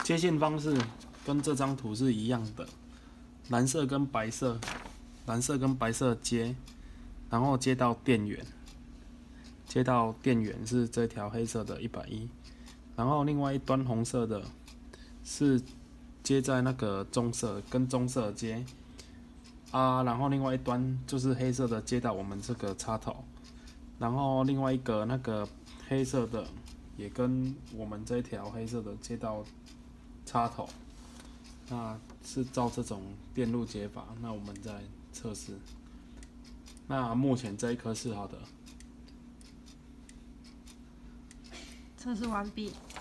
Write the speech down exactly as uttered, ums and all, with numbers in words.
接线方式跟这张图是一样的，蓝色跟白色，蓝色跟白色接，然后接到电源，接到电源是这条黑色的一百一，然后另外一端红色的是接在那个棕色跟棕色接啊，然后另外一端就是黑色的接到我们这个插头，然后另外一个那个黑色的也跟我们这一条黑色的接到插头，那是照这种电路接法，那我们再测试。那目前这一颗是好的， 测试完毕。